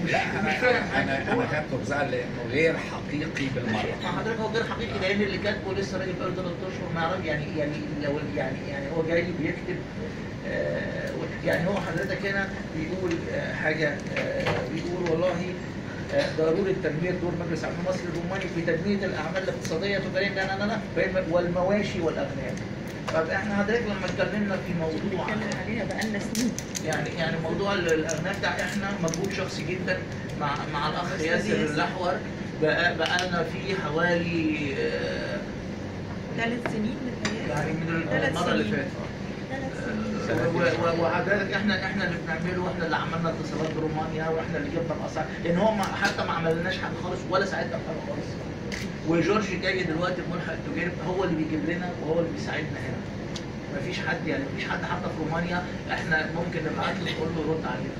مش فاهم حاجه. انا كاتبه بزعل لانه غير حقيقي بالمره. ما حضرتك هو غير حقيقي لان اللي كاتبه لسه راجل بقاله 3 اشهر ما يعرف يعني لو يعني هو جاي بيكتب يعني هو حضرتك هنا بيقول حاجه بيقول والله ضرورة تنمية دور مجلس الأعمال المصري الروماني في تنمية الأعمال الاقتصادية والتجارية والمواشي والأغنام. طب احنا حضرتك لما اتكلمنا في موضوع عليها بقالنا سنين يعني موضوع الأغنام ده احنا مجهود شخصي جدا مع الأخ ياسر الأحور بقالنا فيه حوالي 3 سنين يعني من المرة اللي فاتت. وحضرتك احنا اللي بنعمله واحنا اللي عملنا اتصالات برومانيا واحنا اللي جبنا الاسعار لان هو حتى ما عملناش حاجه خالص ولا ساعدنا في حاجه خالص. وجورج جاي دلوقتي الملحق التجاري هو اللي بيجيب لنا وهو اللي بيساعدنا هنا. مفيش حد يعني مفيش حد حتى في رومانيا احنا ممكن نبعت له نقول له يرد علينا.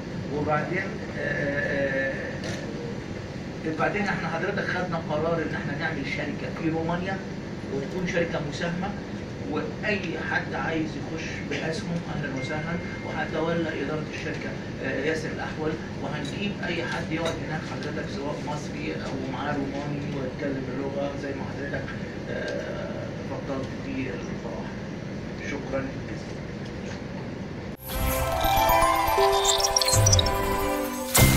وبعدين احنا حضرتك خدنا قرار ان احنا نعمل شركه في رومانيا وتكون شركه مساهمه واي حد عايز يخش باسهم اهلا وسهلا وهتولى اداره الشركه ياسر الاحول وهنجيب اي حد يقعد هناك حضرتك سواء مصري او معاه روماني ويتكلم اللغه زي ما حضرتك تفضلت في الفرح. شكرا جزيلا.